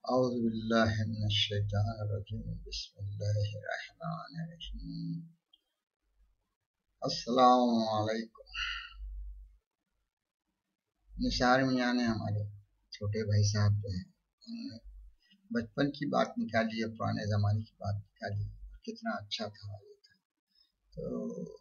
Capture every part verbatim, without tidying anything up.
औज़ु बिल्लाहि मिनश शैतानिर रजीम बिस्मिल्लाहिर रहमानिर रहीम। अस्सलामु अलैकुम। निसार मियां ने हमारे छोटे भाई साहब जो है उन्होंने बचपन की बात निकाली है, पुराने ज़माने की बात निकाली है। कितना अच्छा था ये था। तो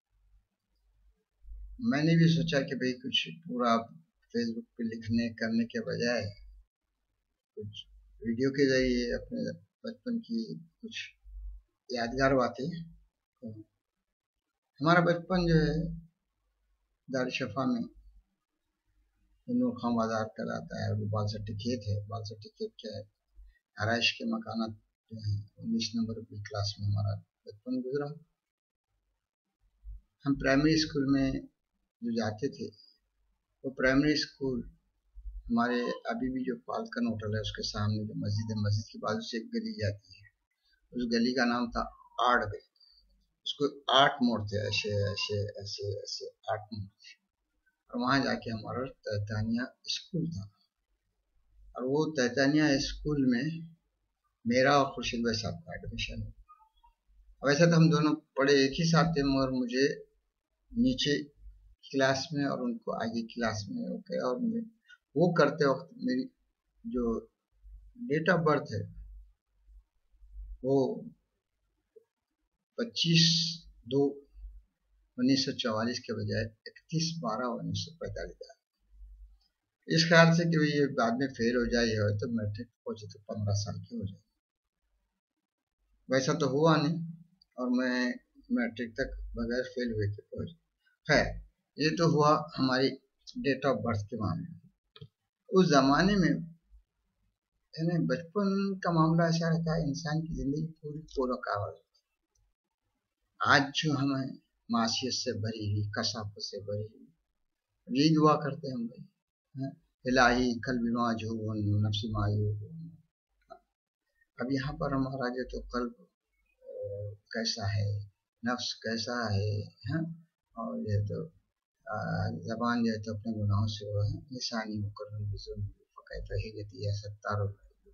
मैंने भी सोचा कि भाई कुछ पूरा फेसबुक पे लिखने करने के बजाय कुछ वीडियो के जरिए अपने बचपन की कुछ यादगार बातें। तो हमारा बचपन जो है दारुशफ़ा में नोखा बाजार कहलाता है। वो बालसट्टी खेत है। बालसट्टी खेत क्या है, आरइश के मकानात जो है उन्नीस नंबर की क्लास में हमारा बचपन गुजरा। हम प्राइमरी स्कूल में जो जाते थे, वो प्राइमरी स्कूल हमारे अभी भी जो पालकन होटल है उसके सामने जो मस्जिद है, मस्जिद के बाजू से एक गली जाती है। उस गली का नाम था आठ गली। उसको आठ मोड़ थे, ऐसे ऐसे ऐसे ऐसे आठ मोड़ थे। और वहाँ जाके हमारा तैतानिया स्कूल था। और वो तैतानिया स्कूल में मेरा और खुर्शीद भाई साहब का एडमिशन है। वैसे तो हम दोनों पढ़े एक ही साथ थे, मगर मुझे नीचे क्लास में और उनको आगे क्लास में ओके। और वो करते वक्त मेरी जो डेट ऑफ बर्थ है वो पच्चीस दो उन्नीस सौ चौवालीस के बजाय इकतीस बारह उन्नीस सौ पैंतालीस। इस ख्याल से कि ये बाद में फेल हो जाए हो तो मैट्रिक पहुंचे तो पंद्रह साल की हो जाए। वैसा तो हुआ नहीं और मैं मैट्रिक तक बगैर फेल हुए के पहुंच। खैर, ये तो हुआ हमारी डेट ऑफ बर्थ के मामले में। उस जमाने में यानी बचपन का मामला ऐसा रहता है, इंसान की जिंदगी पूरी पूरा कावड़। आज जो हमें मासियत से भरी हुई, कसाफत से भरी हुई, यही दुआ करते हैं हम भाई, इलाही कल बिमा जो नफ्सी मायू। अब यहाँ पर हमारा जो तो कल्ब कैसा है, नफ्स कैसा है, है? और ये तो ज़बान जो है तो अपने गुनाहों से वो है निशानी मुकर्रम बिजुल्म फ़कैफ़ हिजती है सत्तार।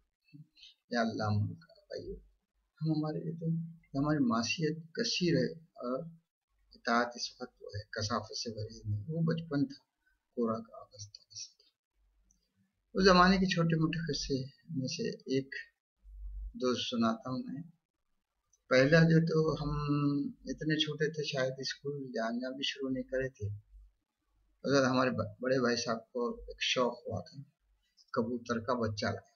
या अल्लाह मुल्क हम हमारे लिए तो हमारी मासियत कसीर है और इताअत इस वक्त वो है कसाफत से भरी नहीं। वो बचपन था, कोरा कागज था। उस ज़माने के छोटे मोटे किस्से में से एक दोस्त सुनाता हूँ मैं। पहला जो तो हम इतने छोटे थे, शायद स्कूल जाना भी शुरू नहीं करे थे। अगर हमारे बड़े भाई साहब को एक शौक हुआ था, कबूतर का बच्चा लाया।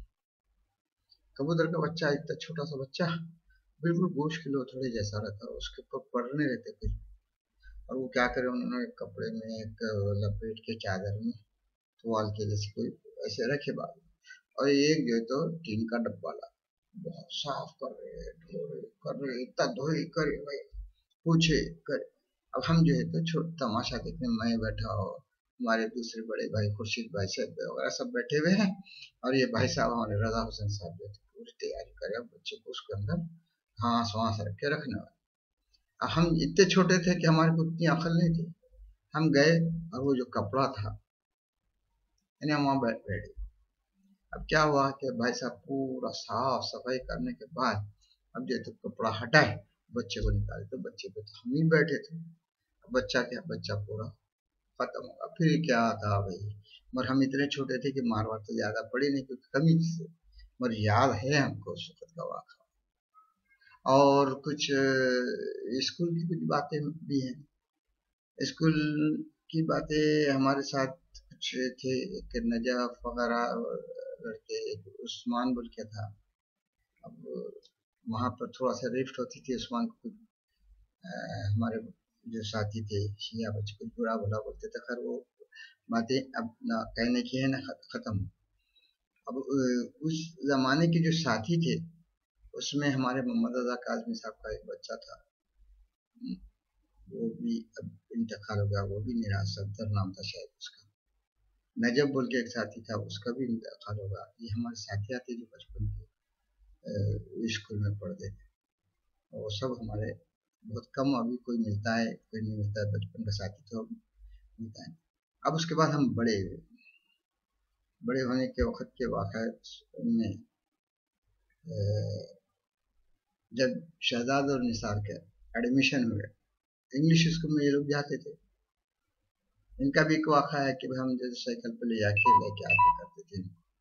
कबूतर का बच्चा, इतना छोटा सा बच्चा, बिल्कुल गोश्त किलो थोड़े जैसा रहता, उसके ऊपर पड़ने रहते थे। और वो क्या करे, उन्होंने एक कपड़े में एक लपेट के चादर में तुवाल के जैसे कोई ऐसे रखे बाल। और एक जो तो टीन का डब्बा ला, बहुत साफ कर रहे धो रहे कर रहे, इतना धोए करे भाई पूछे करे। अब हम जो है तो छोटा तमाशा देखने, मैं बैठा हो, हमारे दूसरे बड़े भाई खुर्शीद भाई साहब वगैरह सब बैठे हुए हैं। और ये भाई साहब हमारे रजा हुसैन साहब जो थे पूरी तैयारी करे अब बच्चे को उसके अंदर घास वास रख के रखने वाले। हम इतने छोटे थे कि हमारे को उतनी अकल नहीं थी। हम गए और वो जो कपड़ा था यानी हम वहाँ बैठ बैठे। अब क्या हुआ कि भाई साहब पूरा साफ सफाई करने के बाद अब जो तो कपड़ा हटाए, बच्चे को निकाले, तो बच्चे पे तो हम ही बैठे थे। बच्चा क्या, बच्चा पूरा खत्म होगा। फिर क्या था भाई, मगर हम इतने छोटे थे कि मार वार तो ज्यादा पड़ी नहीं क्योंकि कमी से, मगर याद है हमको उस वक्त का वाक़ा। और कुछ स्कूल की कुछ बातें भी हैं। स्कूल की बातें हमारे साथ कुछ थे, एक नजफ वगैरह लड़के, एक उस्मान बोल के था। अब वहाँ पर थोड़ा सा रिफ्ट होती थी। उस्मान को हमारे जो साथी थे शिया बच्चे कुछ बुरा भला बोलते थे। खैर वो बातें अब ना कहने की है ना खत्म। अब उस जमाने के जो साथी थे उसमें हमारे मोहम्मद रजा काजमी साहब का एक बच्चा था, वो भी अब इंतकाल हो गया, वो भी मेरा सफदर नाम था शायद उसका। नजब बोल के एक साथी था, उसका भी इंतकाल हो गया। ये हमारे साथिया थे जो बचपन के स्कूल में पढ़ते थे। और सब हमारे बहुत कम अभी कोई मिलता है, कोई नहीं मिलता है। बचपन का साथी तो मिलता है। अब उसके बाद हम बड़े हुए। बड़े होने के वक्त के वाक़यात में जब शहजाद और निसार के एडमिशन हुए इंग्लिश स्कूल में ये लोग जाते थे। इनका भी एक वाक़ा है कि हम जैसे साइकिल पर ले जाके लेके आते करते थे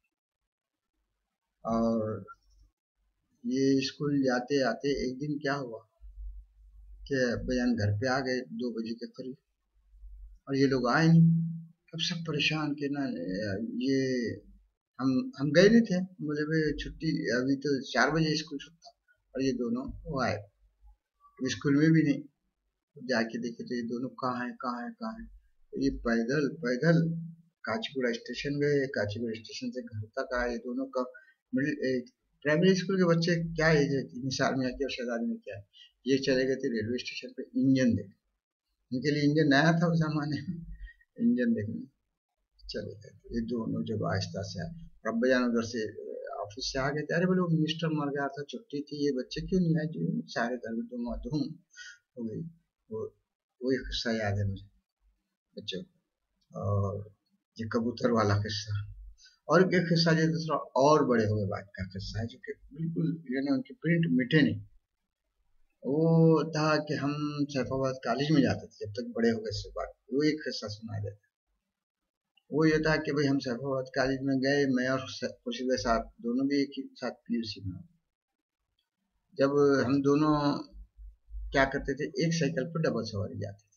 और ये स्कूल जाते आते एक दिन क्या हुआ कि बयान घर पे आ गए दो बजे के करीब और ये लोग आए नहीं। अब सब परेशान के ना ये हम हम गए नहीं थे, बोले भाई छुट्टी अभी तो चार बजे स्कूल छुटता और ये दोनों वो आए स्कूल में भी नहीं। जाके देखे तो ये दोनों कहाँ है कहाँ है कहाँ है। तो ये पैदल पैदल काचीगुड़ा स्टेशन गए, काचीगुड़ा स्टेशन से घर तक आए। दोनों का प्राइमरी स्कूल के बच्चे क्या एज है, निसार में और शहजाद में क्या है, ये चले गए थे रेलवे स्टेशन पे इंजन देख। इनके लिए इंजन नया था उस जमाने में, इंजन देखने चले गए। ये दोनों जब आहिस्ता से आए, रब्बे जान उधर से ऑफिस से आ गए थे। अरे बोले मिनिस्टर मर गया था, छुट्टी थी, ये बच्चे क्यों नहीं आए? जो सारे घर में धुआं धूम हो गई। वो वही किस्सा याद है मुझे बच्चों। और ये कबूतर वाला किस्सा और एक किस्सा जो दूसरा और बड़े हुए बात का किस्सा है जो कि बिल्कुल यानी उनके प्रिंट मिटे नहीं। वो था कि हम सैफाबाद कॉलेज में जाते थे जब तक बड़े हो गए से बात। वो एक किस्सा सुना देता। वो ये था कि भाई हम सैफाबाद कॉलेज में गए, मैं और खुर्शीद भाई साहब दोनों भी एक ही साथ पीयूसी में। जब हम दोनों क्या करते थे, एक साइकिल पर डबल सवारी जाते थे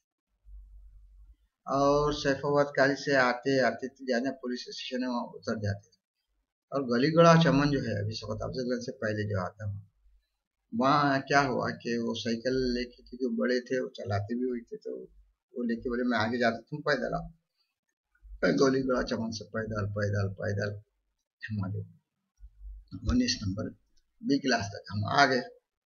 और सैफाबाद कॉलेज से आते आते जाने पुलिस स्टेशन है वहाँ उतर जाते थे। और गलीगड़ा चमन जो है अभी सौकत अफजलगंज से पहले जो आता है, वहाँ क्या हुआ कि वो साइकिल लेके के जो बड़े थे वो चलाते भी हुए थे, तो वो लेके बोले मैं आगे जाता तुम पैदल आओ। गलीगड़ा चमन से पैदल पैदल पैदल हमारे उन्नीस नंबर बी क्लास तक हम आ गए।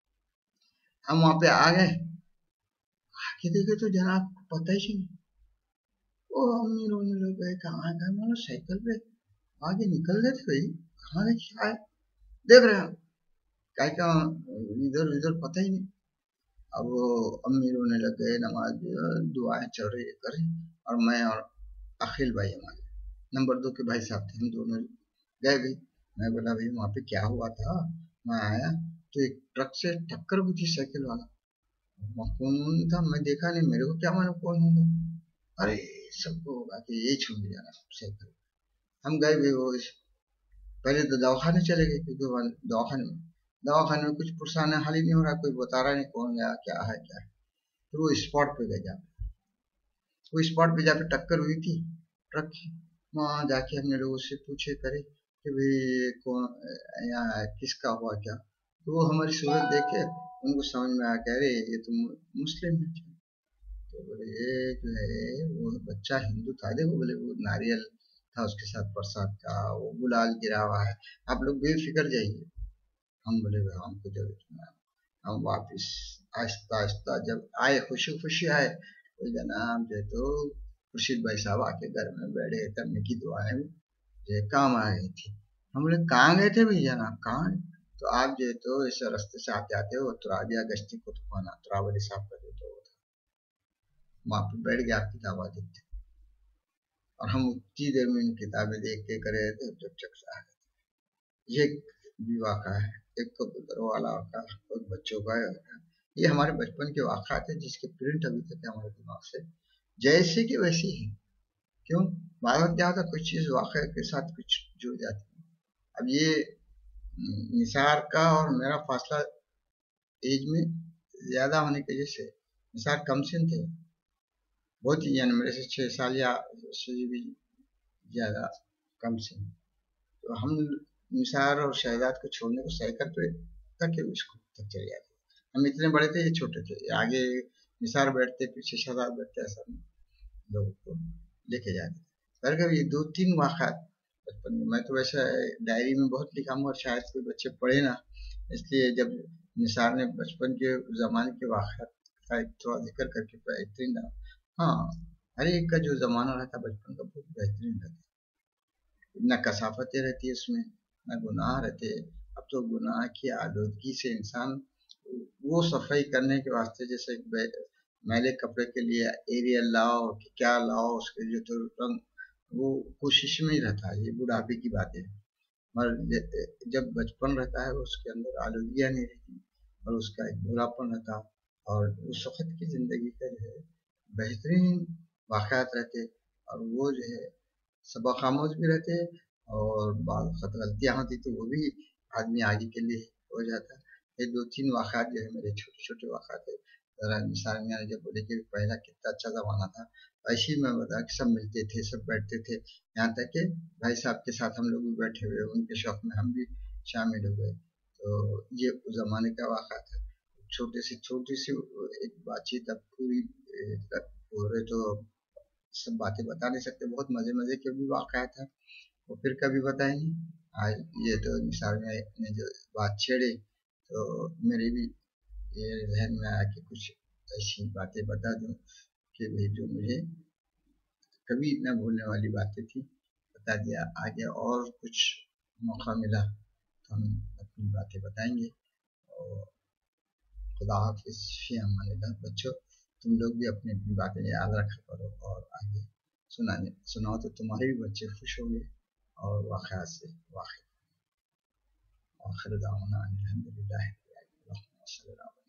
हम वहाँ पे आ गए, आके देखे तो जनाब पता ही नहीं। वो अम्मी रोने लग गए, कहाँ गए? मतलब साइकिल पे आगे निकल गए थे भाई, कहाँ गए क्या है? देख रहे हैं क्या क्या इधर इधर पता ही नहीं। अब वो अम्मी रोने लग गए, नमाज दुआएं चल रही है करें। और मैं और अखिल भाई हमारे नंबर दो के भाई साहब थे, हम दोनों गए भाई। मैं बोला भाई वहाँ पे क्या हुआ था? मैं आया तो एक ट्रक से टक्कर हुई थी साइकिल वाला। वहाँ कौन था मैं देखा नहीं, मेरे को क्या मालूम कौन होगा। अरे सबको होगा कि ये छूट जाना साइकिल। हम गए भी वो पहले तो दवाखाने चले गए क्योंकि दवाखाने में दवाखाने में कुछ पुरसाना हाल ही नहीं हो रहा, कोई बता रहा नहीं कौन गया क्या है क्या है। तो वो स्पॉट पे गए, जाके वो स्पॉट पे जाके टक्कर हुई थी ट्रक की। वहाँ जाके हमने लोगों से पूछे करे कि भाई कौन यहाँ किसका हुआ क्या। तो वो हमारी सूरत देखे उनको समझ में आ गया अरे ये तो मुस्लिम है। तो बोले ये जो है वो बच्चा हिंदू था, देखो बोले वो नारियल था उसके साथ प्रसाद का, वो गुलाल गिरा हुआ है, आप लोग बेफिक्र जाइए। हम बोले हमको जरूरत नहीं। हम वापिस आहिस्ता आहिस्ता जब आए खुशी खुशी आए तो जनाब जो तो खुर्शीद भाई साहब आके घर में बैठे तब की दुआएं जो काम आ गई थी। हम बोले कहाँ गए थे भाई जनाब, कहाँ? तो आप जो है तो इस रास्ते से आते आते हो तुराबिया गश्ती को तुफाना तुरावली साहब का जो तो वहां पे बैठ गया किताबा देखते और हम उतनी देर में इन किताबें देख के करे थे जब चक से आ गए। ये भी वाक़ा है, एक कबूतर वाला वाक़ा, कुछ बच्चों का है। ये हमारे बचपन के वाक़ात है जिसके प्रिंट अभी तक है हमारे दिमाग से जैसे कि वैसी है। क्यों बार बार क्या होता कुछ चीज़ वाक़े के साथ कुछ जुड़ जाती है। अब ये निसार का और मेरा फासला एज में ज़्यादा होने की वजह से निसार कम सिन थे बहुत ही, यानी मेरे से छः साल या से भी ज़्यादा कम से। तो हम निसार और शहजाद को छोड़ने को साइकिल पे तक स्कूल तक चले जाते। हम इतने बड़े थे ये छोटे थे, आगे निसार बैठते पीछे शहजाद बैठते, ऐसा लोगों को लेके जाते। पर कभी दो तीन वाक़ात बचपन में, मैं तो वैसे डायरी में बहुत लिखा हूँ और शायद कोई बच्चे पढ़े ना, इसलिए जब निसार ने बचपन के ज़माने के वाक़ात का एक थोड़ा जिक्र करके बेहतरीन। हाँ हर एक का जो ज़माना रहता बचपन का बहुत बेहतरीन रहता, न कसाफतें रहती है उसमें, न गुनाह रहते। अब तो गुनाह की आलूदगी से इंसान वो सफाई करने के वास्ते जैसे मैले कपड़े के लिए एरियल लाओ कि क्या लाओ, उसके जो तो रंग वो कोशिश में ही रहता है, ये बुढ़ापे की बात है। और जब बचपन रहता है उसके अंदर आलूगियाँ नहीं रहती और उसका एक भोलापन रहता, और उस वक्त की ज़िंदगी का जो है बेहतरीन वाक़यात रहते, और वो जो है सबक आमोज भी रहते, और बाद वक़्त गलतियाँ होती तो वो भी आदमी आगे के लिए हो जाता। ये दो तीन वाक़यात जो है मेरे छोटे-छोटे वाक़यात है। ज़रा निसार मियाँ ने जब बोले कि पहला कितना अच्छा ज़माना था, ऐसे ही मैं बताया कि सब मिलते थे, सब बैठते थे, यहाँ तक कि भाई साहब के साथ हम लोग भी बैठे हुए, उनके शौक में हम भी शामिल हो गए। तो ये उस ज़माने का वाक़या था। छोटी सी छोटी सी एक बातचीत, अब पूरी पूरे तो सब बातें बता नहीं सकते, बहुत मज़े मज़े के भी वाक़या था, वो फिर कभी बताएंगे। आज ये तो निसार में ने जो बात छेड़ी, तो मेरे भी ये जहन में आया कि कुछ ऐसी बातें बता दूं कि भाई जो मुझे कभी न भूलने वाली बातें थी, बता दिया। आगे और कुछ मौका मिला तो हम अपनी बातें बताएंगे। और खुदा हाफिज़, फी अमान अल्लाह। बच्चों, तुम लोग भी अपनी अपनी बातें याद रखा करो, और आगे सुनाने सुनाओ तो तुम्हारे भी बच्चे खुश होंगे और वाक़यात से वाक़िफ़। आखिर दावाना अनिल हम्दुलिल्लाहि रब्बिल आलमीन।